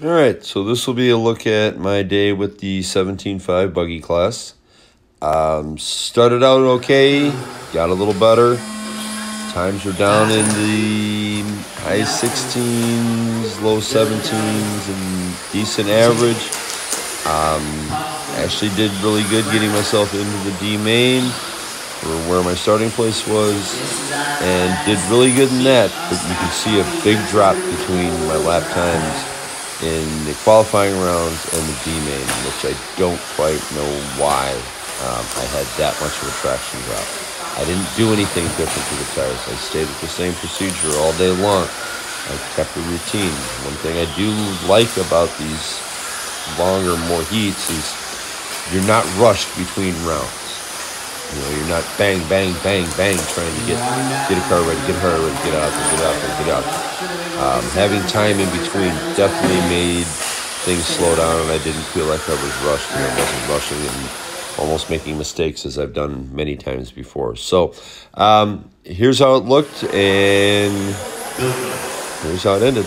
All right, so this will be a look at my day with the 17.5 buggy class. Started out okay, got a little better. Times were down in the high 16s, low 17s, and decent average. Actually did really good getting myself into the D main, or where my starting place was, and did really good in that. But you can see a big drop between my lap times in the qualifying rounds and the D main, which I don't quite know why I had that much of a traction drop. I didn't do anything different to the tires. I stayed with the same procedure all day long. I kept a routine. One thing I do like about these longer, more heats is you're not rushed between rounds. You know, you're not bang, bang, bang, bang trying to get a car ready, get her ready, get out there, get out there, get out there. Having time in between definitely made things slow down, and I didn't feel like I was rushed. I wasn't rushing and almost making mistakes as I've done many times before. So here's how it looked, and here's how it ended.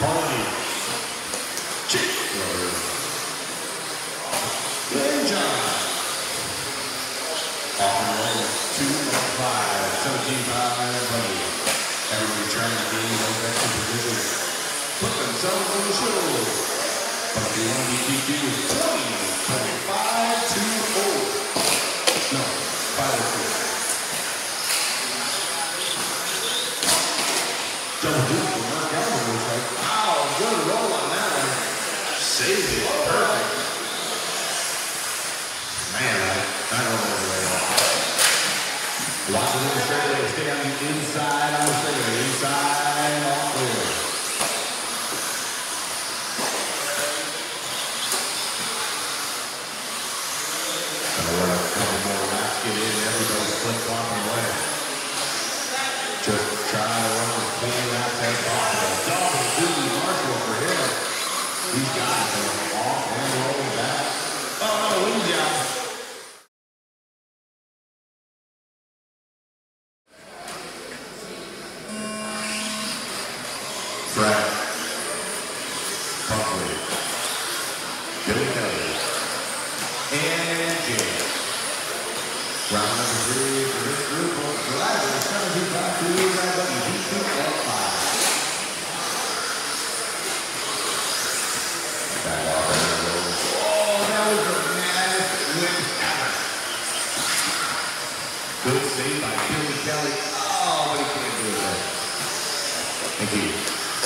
Everybody trying to gain those extra positions. Put themselves on the show. But the MVPQ is 20.520. No, 502. Double deuce for Mark Allen was like, wow, good roll on that one. Saved it. Perfect. Man, I don't know the way off. Lots of the straightaway. Stay on the inside on the straightaway. Inside off the way. And we're going to couple more laps get in. Everybody's flip-flopping away. Just try to run as clean laps as possible. Double duty Marshall for him. These guys are off and rolling back. Oh, no, wing job. Brad, Buckley, Billy Kelly, and James. Round number 3 for this group of drivers, 17.5 Red Buggy, D2L5. Back off and it goes. Oh, that was a massive win ever. Good save by Billy Kelly. Oh, but he can't do it there. Thank you.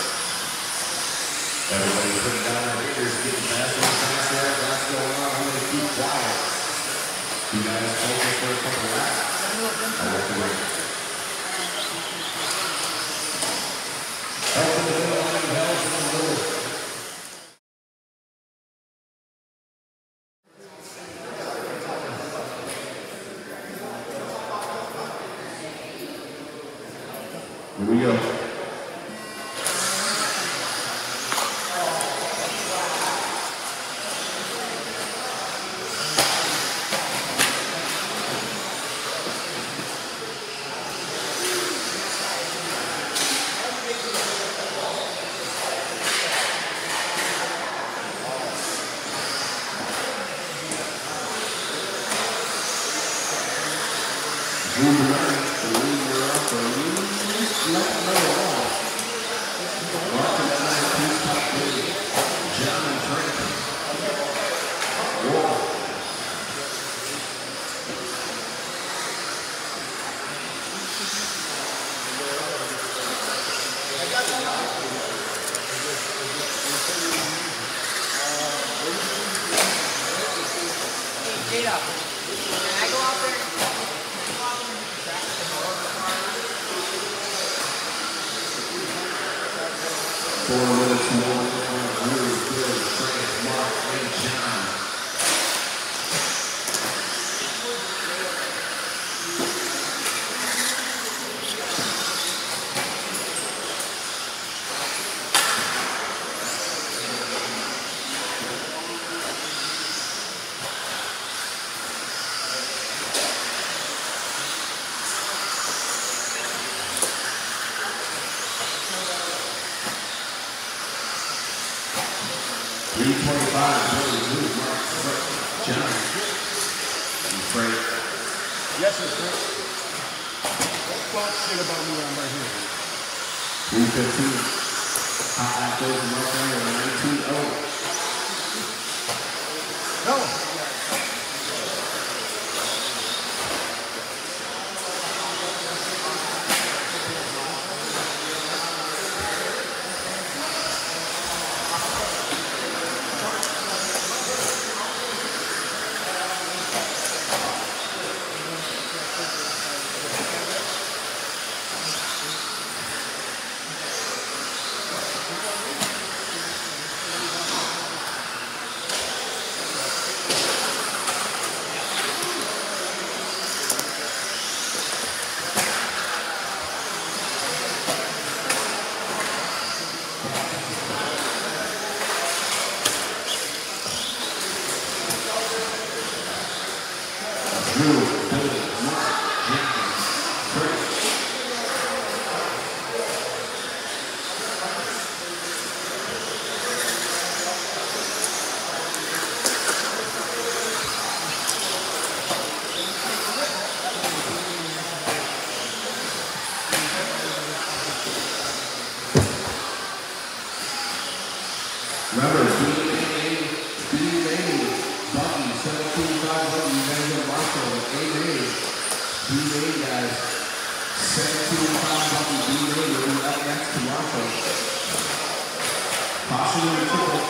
Everybody putting down their fingers, getting faster and faster. That's going on. I'm going to keep quiet. You guys focus for a couple laps. I'll let you wait. Help in the middle, help in the middle. Here we go. 325, Mark John. Frank. Yes, sir, Frank. Don't talk shit about me when I'm right here. 315. Hot lap goes to Mark Ryan, 19-0. No. Remember, B-Lane, buggy, 17-5 buggy, you guys got Marshall, A-Lane, B-Lane guys, 17-5 buggy, B-Lane, will be up next to Marshall. Caution in the triple.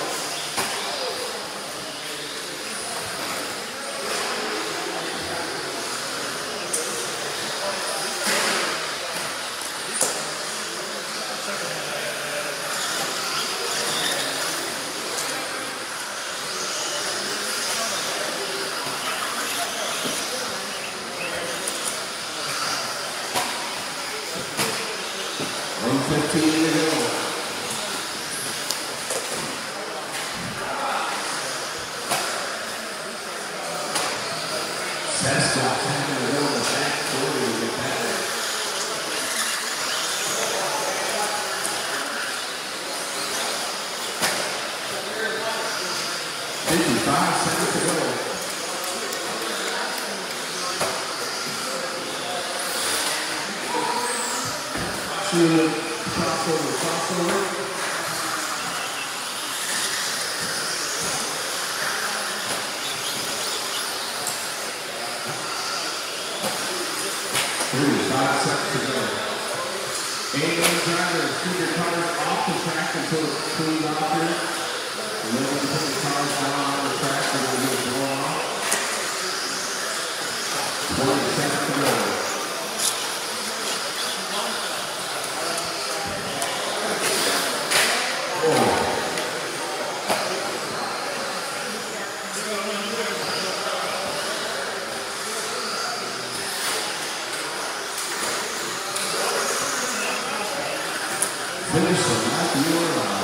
Crossover. 5 seconds to go. A-Lane drivers, keep your cars off the track until it's cleaned off here. And then when you put the cars down on the track, they're going to get blown off. 20 seconds to go. Finish the lap you are on.